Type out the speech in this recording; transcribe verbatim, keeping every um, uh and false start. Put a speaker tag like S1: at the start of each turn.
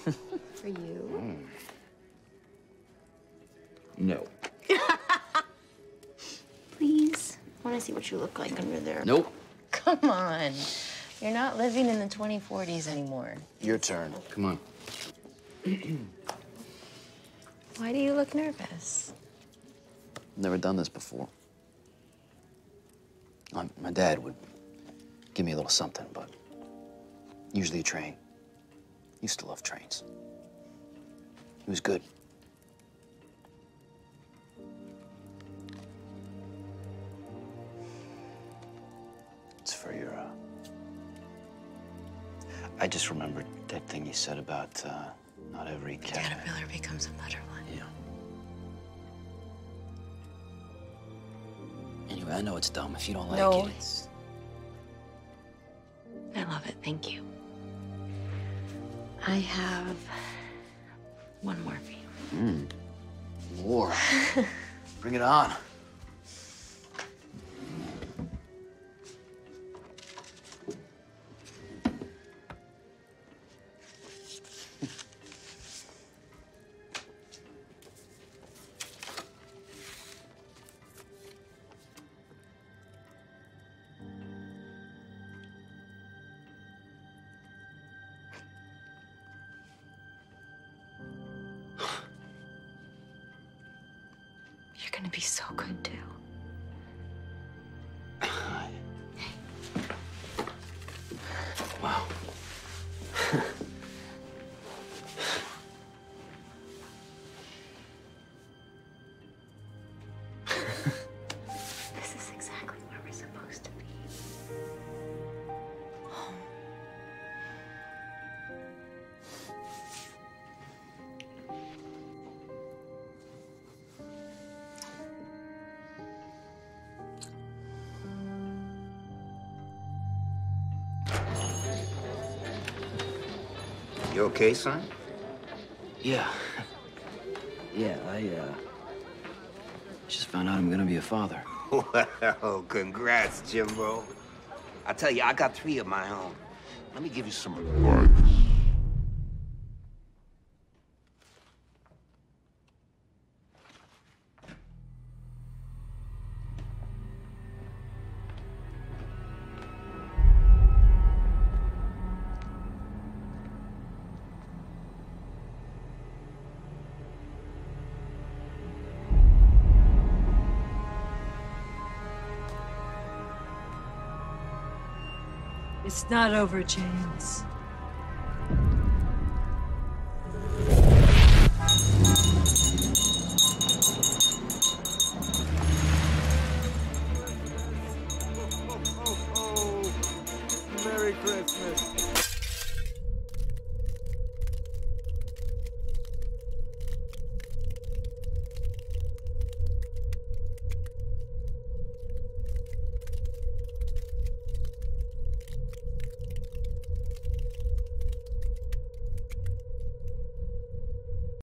S1: For you.
S2: Mm. No.
S1: Please. I want to see what you look like under there.
S2: Nope.
S1: Come on. You're not living in the twenty forties anymore.
S2: Your turn. Come on.
S1: Why do you look nervous?
S2: Never done this before. My, my dad would give me a little something, but usually a train. Used to love trains. He was good. It's for your, uh... I just remembered that thing you said about, uh, not every cat...
S1: Caterpillar becomes a butterfly.
S2: Yeah. Anyway, I know it's dumb. If you don't like
S1: no,
S2: it...
S1: it's... I love it, thank you. I have one more for you.
S2: Mm. More. Bring it on.
S1: You're gonna be so good, too.
S2: Wow.
S1: This is exactly where we're supposed to be. Home.
S3: You okay, son?
S2: Yeah. Yeah, I, uh... just found out I'm gonna be a father.
S3: Well, congrats, Jimbo. I tell you, I got three of my own. Let me give you some advice.
S4: It's not over, James.